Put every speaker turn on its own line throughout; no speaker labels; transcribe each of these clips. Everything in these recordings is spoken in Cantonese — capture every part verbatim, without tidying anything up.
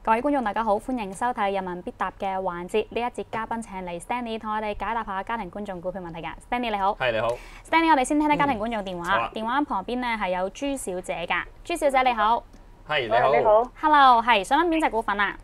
各位觀眾大家好，歡迎收睇《人民必答》嘅環節。呢一節嘉賓請嚟 Stanley 同我哋解答下家庭觀眾股票問題㗎。Stanley 你好，
係你好。
Stanley 我哋先聽聽家庭觀眾電話。
嗯啊、
電話旁邊咧係有朱小姐㗎。朱小姐你好，
係你好。
你好。
Hello， 係想問邊隻股份啊？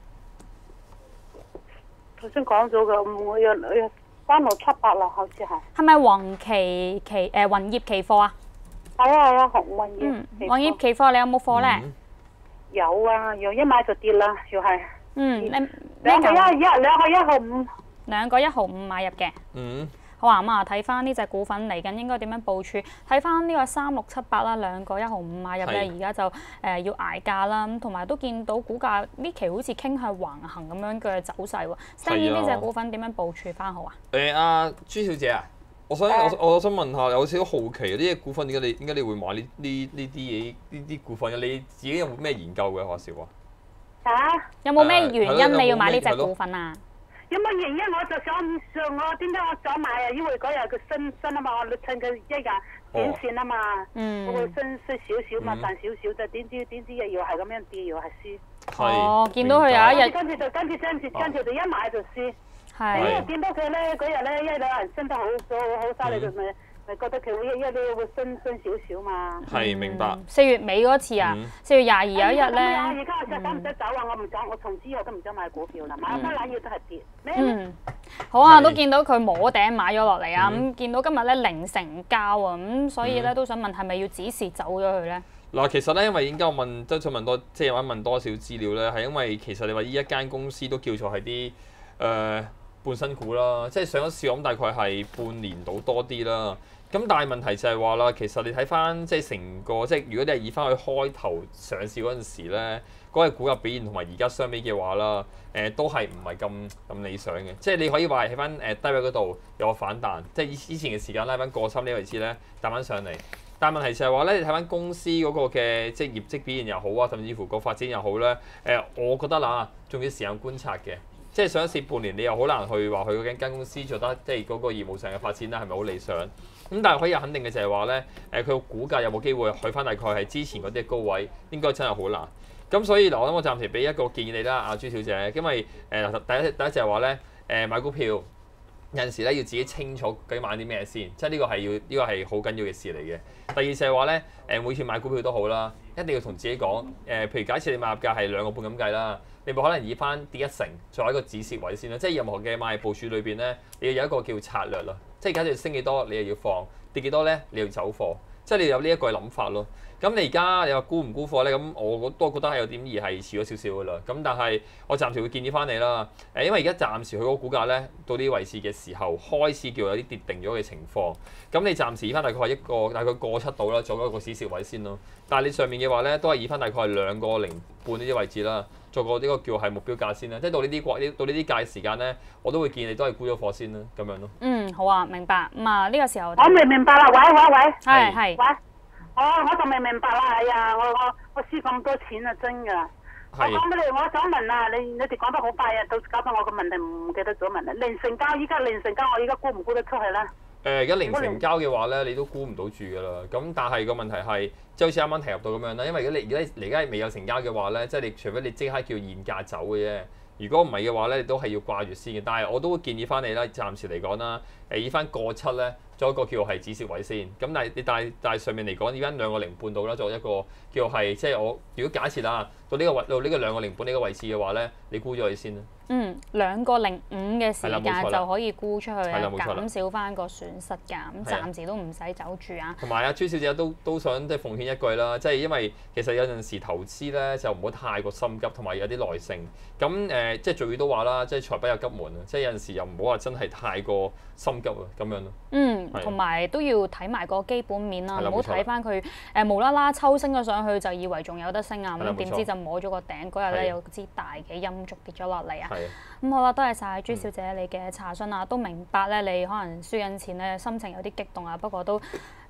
頭先講咗嘅，我有有三六七八啦，好似係。
係咪宏期期誒宏業期貨啊？
係啊係啊，宏宏業。
嗯，宏業期貨你有冇貨咧？
嗯、有啊，又一買就跌啦，又係。
嗯，你
兩個一一兩個一號五。
兩個一毫五買入嘅。
嗯。
好啊，咁啊睇翻呢隻股份嚟緊應該點樣部署？睇翻呢個三六七八啦，兩個一毫五買入咧，而家就誒、呃、要捱價啦。咁同埋都見到股價呢期好似傾向橫行咁樣嘅走勢喎。Stanley 呢隻股份點樣部署翻好啊？
誒阿朱小姐啊，我想、uh, 我我想問下，有少少好奇呢隻股份點解你點解你會買呢呢呢啲嘢呢啲股份嘅？你自己有冇咩研究嘅？可笑啊！
嚇？
有冇咩原因、uh, 你要買呢隻股份啊？
有乜原因我就想上我點解我想買啊？因為嗰日佢升升啊嘛，我趁佢一日短線啊嘛，嗰個升升少少嘛，賺少少就點知點知又係咁樣跌，又係輸。
哦，見到佢有一日
跟住就跟住跟住跟住就一買就輸。
係。
因為見到佢咧嗰日咧一兩人升得好咗好犀利，佢咪咪覺得佢會一一啲會升升少少嘛。
係明白。
四月尾嗰次啊，四月廿二有一日咧。
而家我使唔使走啊？我唔走，我從此以後都唔想買股票啦，買乜撚嘢都係跌。
嗯，好啊，都見到佢摸頂買咗落嚟啊，咁見到今日咧零成交啊，咁所以咧都想問係咪要止蝕走咗佢咧？
嗱，其實咧，因為應該我問都想問多，即係有問多少資料咧，係因為其實你話呢一間公司都叫做係啲誒半新股啦，即係上咗市咁大概係半年到多啲啦。咁但係問題就係話啦，其實你睇翻即係成個即係如果你係以翻佢開頭上市嗰陣時咧，嗰個股價表現同埋而家相比嘅話啦，誒、呃、都係唔係咁咁理想嘅。即係你可以話喺翻誒低位嗰度有個反彈，即係以之前嘅時間拉翻過三呢個位置咧彈翻上嚟。但係問題就係話咧，你睇翻公司嗰個嘅即係業績表現又好啊，甚至乎個發展又好咧，誒、呃、我覺得啦，仲要時間觀察嘅。即係上市半年，你又好難去話佢嗰間公司做得即係嗰個業務上嘅發展咧，係咪好理想？咁但係可以肯定嘅就係話咧，誒佢個股價有冇機會去翻大概係之前嗰啲高位，應該真係好難。咁所以嗱，我諗我暫時俾一個建議你啦，阿朱小姐，因為誒、呃、第一第一就係話咧，誒、呃、買股票有陣時咧要自己清楚究竟買啲咩先，即係呢個係要呢、呢個係好緊要嘅事嚟嘅。第二就係話咧，誒每次買股票都好啦，一定要同自己講，誒、呃、譬如假設你買入價係兩個半咁計啦。你冇可能以翻跌一成作為一個止蝕位先啦，即係任何嘅買部署裏邊咧，你要有一個叫策略啦。即係假設升幾多，你又要放；跌幾多咧，你要走貨。即係你要有呢一個諗法咯。咁你而家你話沽唔沽貨咧？咁我都覺得係有點而係遲咗少少噶啦。咁但係我暫時會建議翻你啦。誒，因為而家暫時佢嗰個股價咧到呢啲位置嘅時候，開始叫有啲跌定咗嘅情況。咁你暫時以翻大概係一個大概過七度啦，做一個止蝕位先咯。但係你上面嘅話咧，都係以翻大概係兩個零半呢啲位置啦。做個呢個叫係目標價先啦，即係到呢啲國到呢啲價時間咧，我都會建議你都係沽咗貨先啦，咁樣咯。
嗯，好啊，明白。咁啊，呢個時候
我未明白啦，喂喂喂，
係係。
喂，我我仲未明白啦，哎呀，我我我輸咁多錢啊，真㗎。我講俾你，我想問啊，你你哋講得好快啊，到搞到我個問題唔記得咗問啦。零成交，依家零成交，我依家沽唔沽得出去咧？誒，
而家零成交嘅話咧，你都沽唔到住㗎啦。咁但係個問題係，即係好似啱啱提及到咁樣啦。因為如果你而家而家未有成交嘅話咧，即係你除非你即刻叫現價走嘅啫。如果唔係嘅話咧，你都係要掛住先嘅。但係我都會建議翻你啦，暫時嚟講啦，誒以翻過七咧，做一個叫係止蝕位先。咁但係你但係但係上面嚟講，而家兩個零半度啦，做一個叫係即係我如果假設啦，到呢個位到呢個兩個零半呢個位置嘅話咧，你沽咗佢先啦。
嗯，兩個零五嘅時間就可以沽出去啊，減少翻個損失㗎。咁暫時都唔使走住啊。
同埋阿朱小姐都都想即係奉勸一句啦，即係因為其實有陣時投資咧就唔好太過心急，同埋有啲耐性。咁誒、呃、即係俗語都話啦，即係財不有急門啊！即係有陣時又唔好話真係太過心急啊，咁樣咯。
嗯，同埋都要睇埋個基本面啦，唔好睇翻佢誒無啦啦抽升咗上去就以為仲有得升啊，咁點知就摸咗個頂嗰日咧有支大嘅陰燭跌咗落嚟啊！咁好啦，多謝晒朱小姐你嘅查詢啊，都明白咧你可能輸緊錢咧，心情有啲激動啊，不過都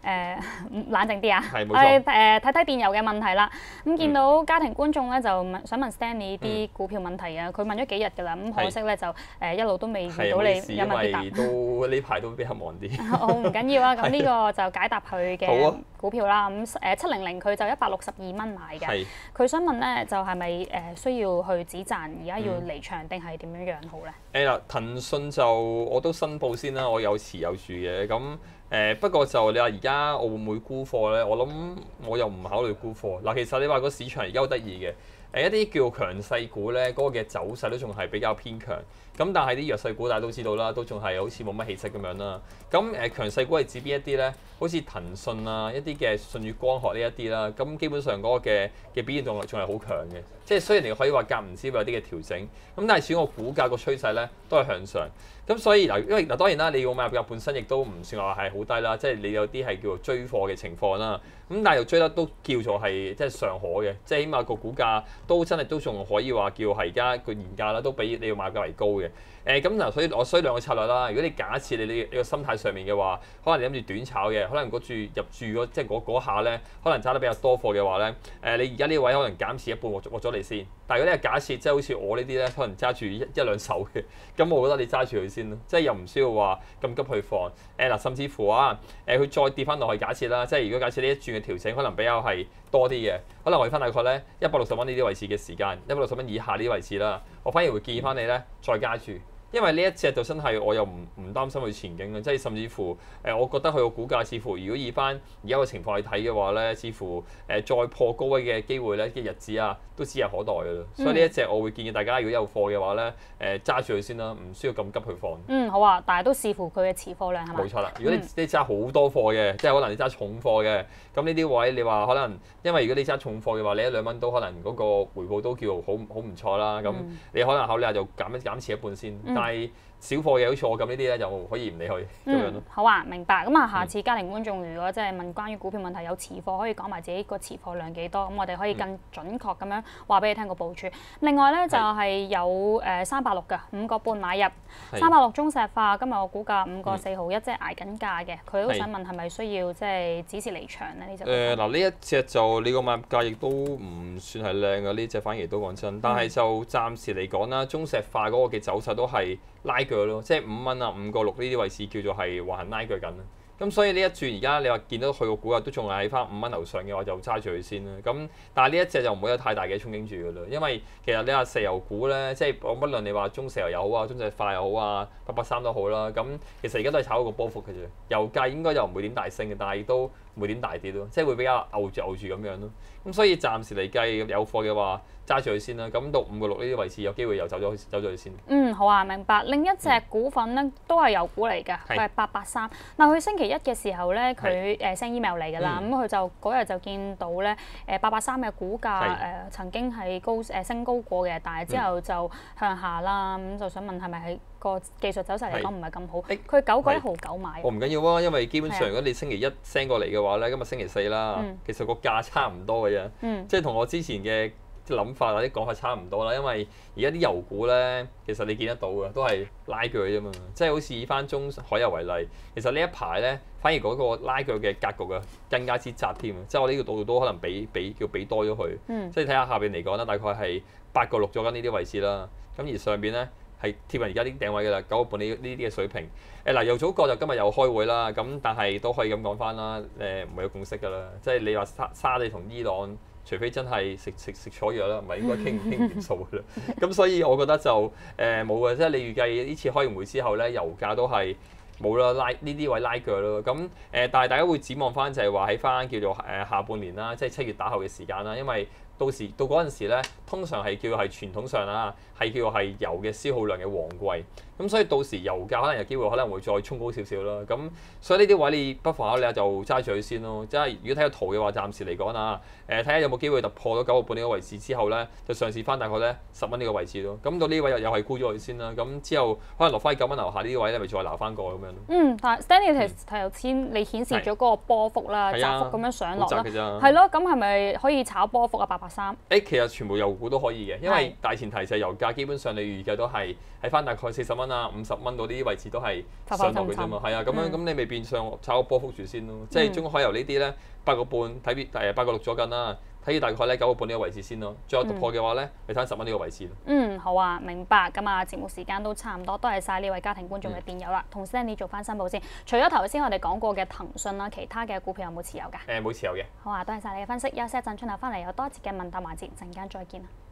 誒冷靜啲啊！
係冇
我哋
錯。
誒睇睇電郵嘅問題啦。咁見到家庭觀眾咧就問想問 Stanley 啲股票問題啊，佢問咗幾日㗎啦，咁可惜咧就誒一路都未遇到你
係冇事，因
有問必答。
為都呢排都比較忙啲。
好唔緊要啊，咁呢個就解答佢嘅
好啊
股票啦。咁誒七零零佢就一百六十二蚊買嘅，
係
佢想問咧就係咪誒需要去止賺，而家要離場定係點樣樣好咧？
誒嗱，騰訊就我都申報先啦，我有持有住嘅。咁誒、呃、不過就你話而家我會唔會沽貨咧？我諗我又唔考慮沽貨。嗱，其實你話個市場而家好得意嘅，誒一啲叫強勢股咧，嗰、那個嘅走勢都仲係比較偏強。咁但係啲弱勢股大家都知道啦，都仲係好似冇乜氣息咁樣啦。咁誒、呃、強勢股係指邊一啲咧？好似騰訊啊，一啲嘅舜宇光學呢一啲啦。咁基本上嗰個嘅嘅表現動力仲係好強嘅。即係雖然你可以話隔唔時會有啲嘅調整，咁但係始終個股價個趨勢咧都係向上。咁所以嗱，因為嗱當然啦，你要買入嘅本身亦都唔算話係好低啦，即係你有啲係叫做追貨嘅情況啦。咁但係又追得都叫做係即係尚可嘅，即係起碼個股價都真係都仲可以話叫係而家個現價啦，都比你要買價為高嘅。誒咁嗱，所以我需兩個策略啦。如果你假設你你你個心態上面嘅話，可能你諗住短炒嘅，可能嗰注入注嗰即係嗰嗰下咧，可能揸得比較多貨嘅話咧，誒、呃、你而家呢位可能減持一半獲獲咗你先。但係如果你係假設即係好似我呢啲咧，可能揸住一一兩手嘅，咁我覺得你揸住佢先咯，即係又唔需要話咁急去放。誒、呃、嗱，甚至乎啊，誒、呃、佢再跌翻落去，假設啦，即係如果假設呢一轉嘅調整可能比較係多啲嘅，可能我翻大概咧一百六十蚊呢啲位置嘅時間，一百六十蚊以下呢啲位置啦，我反而會建議翻你咧再加注。因為呢一隻就真係我又唔唔擔心佢前景嘅，即係甚至乎誒、呃，我覺得佢個股價似乎如果以翻而家個情況去睇嘅話咧，似乎誒、呃、再破高位嘅機會咧嘅日子啊，都指日可待㗎啦。嗯、所以呢一隻我會建議大家如果有貨嘅話咧，誒揸住佢先啦，唔需要咁急去放。
嗯，好啊，但係都視乎佢嘅持貨量係咪？
冇錯啦，如果你你揸好多貨嘅，嗯、即係可能你揸重貨嘅，咁呢啲位你話可能，因為如果你揸重貨嘅話，你一兩蚊都可能嗰個回報都叫好好唔錯啦。咁、嗯、你可能考慮下就減一減持一半先，嗯、但係小貨嘅好似我咁呢啲咧，就可以唔理佢咁、嗯、樣咯。
好啊，明白。咁啊，下次家庭觀眾如果即係問關於股票問題，有持貨可以講埋自己個持貨量幾多，咁我哋可以更準確咁樣話俾你聽個部署。另外咧就係有誒三百六嘅五個半買入，三百六中石化今日個股價五個四毫一，即係捱緊價嘅。佢都想問係咪需要即係指示離場咧？呢隻
誒嗱，呢一隻就你個買入價亦都唔算係靚嘅，呢隻反而都講真。但係就暫時嚟講啦，中石化嗰個嘅走勢都係拉鋸咯，即係五蚊啊，五個六呢啲位置叫做係橫行拉鋸緊啦。咁所以呢一轉而家你話見到佢個股價都仲係喺翻五蚊樓上嘅話，就揸住佢先啦。咁但係呢一隻就唔會有太大嘅憧憬住㗎啦，因為其實你話石油股咧，即係我不論你話中石油又好啊，中石化又好啊，八八三都好啦。咁其實而家都係炒一個波幅嘅啫，油價應該又唔會點大升嘅，但係都唔會點大跌咯，即係會比較牛住牛住咁樣咯。咁所以暫時嚟計有貨嘅話，揸住佢先啦。咁到五個六呢啲位置有機會又走咗走咗佢先。
嗯，好啊，明白。另一隻股份咧都係油股嚟㗎，佢係八八三。嗱，佢星期一嘅時候咧，佢誒 send email 嚟㗎啦。咁佢、嗯、就嗰日就見到咧，誒八八三嘅股價誒、呃、曾經係高誒、呃、升高過嘅，但係之後就向下啦。咁、嗯、就想問係咪喺個技術走勢嚟講唔係咁好？佢九個一毫九買。
我唔緊要啊，因為基本上如果你星期一 send 過嚟嘅話咧，今日星期四啦，
嗯、
其實個價差唔多嘅啫，
嗯、
即係同我之前嘅諗法或者講法差唔多啦。因為而家啲油股咧，其實你見得到嘅都係拉鋸啫嘛，即係好似以翻中海油為例，其實呢一排咧反而嗰個拉鋸嘅格局啊更加之窄添，即係我呢個度度都可能比比叫比多咗佢，
嗯、
即係睇下下邊嚟講啦，大概係八個六咗緊呢啲位置啦，咁而上邊咧係貼近而家啲頂位㗎啦，九個半呢呢啲嘅水平。誒嗱，油組國就今日又開會啦，咁但係都可以咁講翻啦，誒唔係有共識㗎啦，即係你話沙沙地同伊朗，除非真係食食食錯藥啦，唔係應該傾傾唔掂數㗎啦。咁所以我覺得就誒冇嘅，即係你預計呢次開完會之後咧，油價都係冇啦，拉呢啲位拉腳咯。咁誒、呃，但係大家會展望翻就係話喺翻叫做誒、呃、下半年啦，即係七月打後嘅時間啦，因為到時到嗰陣時咧，通常係叫係傳統上啦，係叫係油嘅消耗量嘅旺季。咁所以到時油價可能有機會可能會再衝高少少啦。咁所以呢啲位你不妨考慮下就揸住佢先咯。即係如果睇個圖嘅話，暫時嚟講啊，誒睇下有冇機會突破咗九個半呢個位置之後咧，就嘗試翻大概咧十蚊呢個位置咯。咁到呢位又又係沽咗佢先啦。咁之後可能落翻九蚊樓下呢啲位咧，咪再撈翻過咁樣咯。
嗯，但係 Stanley 提頭先你顯示咗嗰個波幅啦，窄幅咁樣上落啦，係咯，咁係咪可以炒波幅啊？八八三？誒，
其實全部油股都可以嘅，因為大前提就係油價基本上你預計都係喺翻大概四十蚊蚊啊、五十蚊到呢啲位置都係
浮浮
上落
沉沉
嘅啫嘛。係啊，咁樣咁
嗯
你咪變相炒個波幅住先咯。即係中國海油呢啲咧，八個半睇誒八個六咗緊啦。睇住大概咧九個半呢個位置先咯，最後突破嘅話咧，你睇十蚊呢個位置咯。
嗯，好啊，明白。咁啊，節目時間都差唔多，多謝晒呢位家庭觀眾嘅電郵啦。同 Stanley 做翻申報先。除咗頭先我哋講過嘅騰訊啦，其他嘅股票有冇持有㗎？
誒冇持有嘅。
好啊，多謝晒你嘅分析。休息一陣，轉頭翻嚟有多節嘅問答環節，陣間再見啊。